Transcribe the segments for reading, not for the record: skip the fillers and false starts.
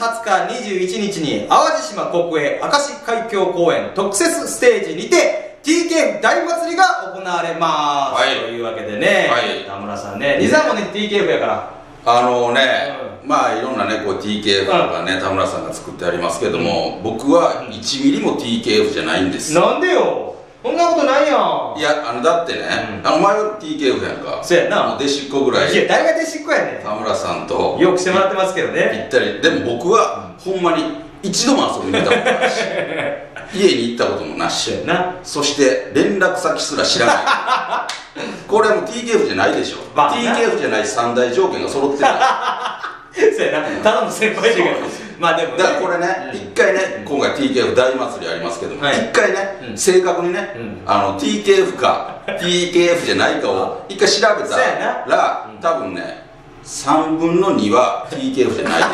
20日、21日に淡路島国営明石海峡公園特設ステージにて TKF 大祭りが行われます、というわけでね、田村さんね、兄さんもね TKF やから、 まあいろんなねこう TKF とかね、田村さんが作ってありますけども、僕は1ミリも TKF じゃないんです。 なんでよ、そんなことないやん。 いや、だってね、お前は TKF やんか。 そうやな、 弟子っ子ぐらい。 いや、誰が弟子っ子やねん。 田村さんとよくしてもらってますけどね、 ぴったり。でも僕はほんまに一度も遊びに行ったことないし家に行ったこともなし、そして連絡先すら知らないこれはもう TKF じゃないでしょ。 TKF じゃない三大条件が揃ってるそうやな、頼む先輩だけど、まあでもだからこれね、一回ね、今回 TKF 大祭りありますけども、一回ね、正確にね、TKF か TKF じゃないかを一回調べたら、多分ね3分の2は TKF じゃない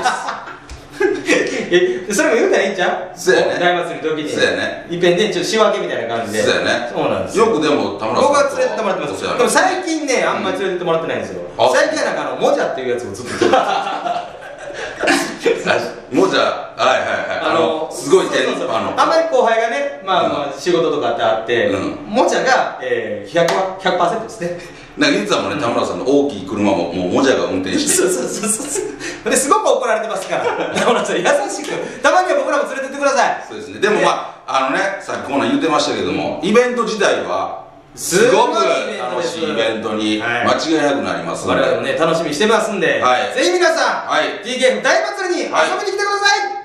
ですそれも言うたらいいんちゃう。 そうやね、 大祭りの時にそうやね、 いっぺんね、ちょっと仕分けみたいな感じで。そうやね、そうなんですよ。 よくでも田村さん僕は連れてってもらってます。でも最近ね、あんまり連れてってもらってないんですよ。最近はなんかもじゃっていうやつをずっともじゃ、すごいあんまり後輩がね、仕事とかってあって、もじゃが 100% ですね。 なんか実はもうね、田村さんの大きい車ももうもじゃが運転して、 そうですごく怒られてますから田村さん優しく、たまには僕らも連れてってください。 そうですね。でもさっきこんなん言ってましたけども、イベント自体はすごく楽しいイベントに間違いなくなりますので、 我々もね楽しみにしてますんで、ぜひ皆さん TKF 大祭りに遊びに来てください。